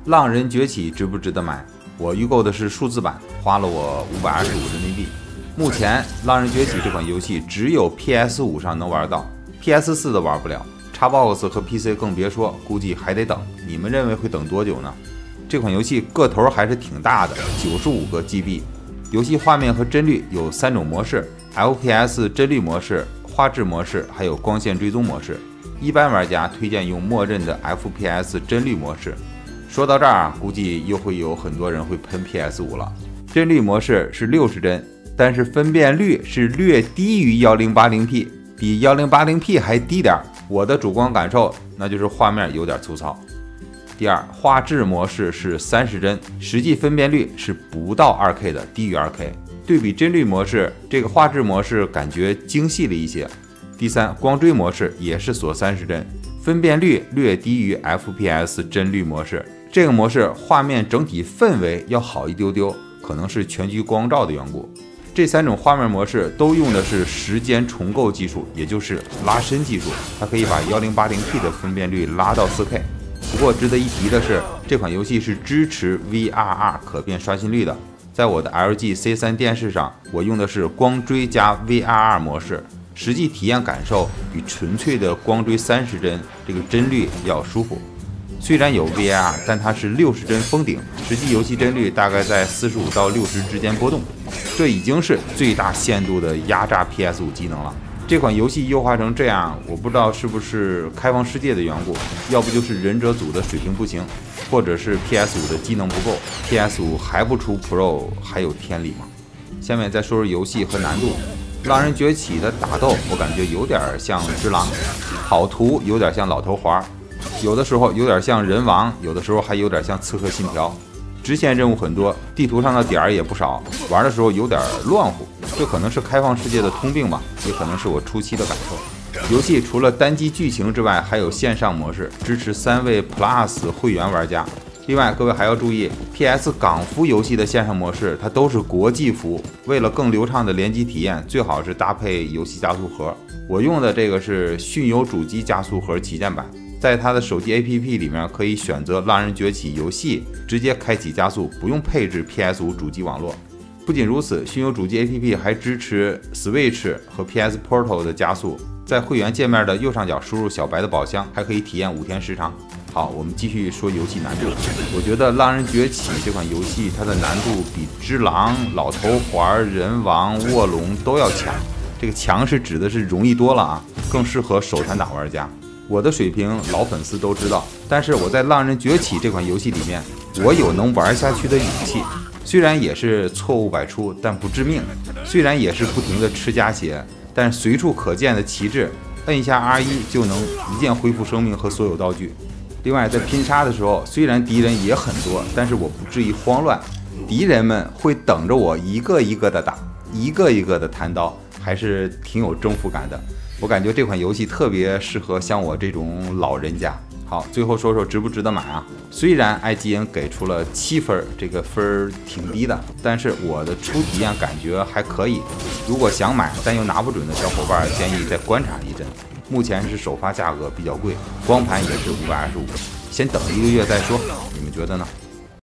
浪人崛起值不值得买？我预购的是数字版，花了我525人民币。目前浪人崛起这款游戏只有 PS5 上能玩到 ，PS4 的玩不了。Xbox 和 PC 更别说，估计还得等。你们认为会等多久呢？这款游戏个头还是挺大的，95个 GB。游戏画面和帧率有3种模式 ：FPS 帧率模式、画质模式，还有光线追踪模式。一般玩家推荐用默认的 FPS 帧率模式。说到这儿，估计又会有很多人会喷 PS5 了。帧率模式是60帧，但是分辨率是略低于 1080P， 比 1080P 还低点。我的主观感受，那就是画面有点粗糙。第二，画质模式是30帧，实际分辨率是不到 2K 的，低于 2K。对比帧率模式，这个画质模式感觉精细了一些。第三，光追模式也是锁30帧，分辨率略低于 FPS 帧率模式。这个模式画面整体氛围要好一丢丢，可能是全局光照的缘故。这3种画面模式都用的是时间重构技术，也就是拉伸技术，它可以把 1080P 的分辨率拉到 4K。不过值得一提的是，这款游戏是支持 VRR 可变刷新率的。在我的 LG C3 电视上，我用的是光追加 VRR 模式，实际体验感受比纯粹的光追30帧这个帧率要舒服。虽然有 VRR， 但它是60帧封顶，实际游戏帧率大概在45到60之间波动，这已经是最大限度的压榨 PS5 机能了。这款游戏优化成这样，我不知道是不是开放世界的缘故，要不就是忍者组的水平不行，或者是 PS5 的机能不够。PS5 还不出 Pro， 还有天理吗？下面再说说游戏和难度。浪人崛起的打斗，我感觉有点像只狼，跑图有点像老头环，有的时候有点像人王，有的时候还有点像刺客信条。支线任务很多，地图上的点儿也不少，玩的时候有点乱乎，这可能是开放世界的通病吧，也可能是我初期的感受。游戏除了单机剧情之外，还有线上模式，支持3位 Plus 会员玩家。另外，各位还要注意 ，PS 港服游戏的线上模式它都是国际服，为了更流畅的联机体验，最好是搭配游戏加速盒。我用的这个是迅游主机加速盒旗舰版。在它的手机 APP 里面可以选择浪人崛起游戏，直接开启加速，不用配置 PS5 主机网络。不仅如此，迅游主机 APP 还支持 Switch 和 PS Portal 的加速。在会员界面的右上角输入小白的宝箱，还可以体验5天时长。好，我们继续说游戏难度。我觉得浪人崛起这款游戏它的难度比只狼、老头环、人王、卧龙都要强。这个强是指的是容易多了啊，更适合手残党玩家。我的水平老粉丝都知道，但是我在浪人崛起这款游戏里面，我有能玩下去的勇气。虽然也是错误百出，但不致命；虽然也是不停的吃加血，但随处可见的旗帜，摁一下 R1就能一键恢复生命和所有道具。另外，在拼杀的时候，虽然敌人也很多，但是我不至于慌乱，敌人们会等着我一个一个的打，一个一个的弹刀，还是挺有征服感的。我感觉这款游戏特别适合像我这种老人家。好，最后说说值不值得买啊？虽然 IGN 给出了7分，这个分挺低的，但是我的初体验感觉还可以。如果想买但又拿不准的小伙伴，建议再观察一阵。目前是首发价格比较贵，光盘也是525，先等1个月再说。你们觉得呢？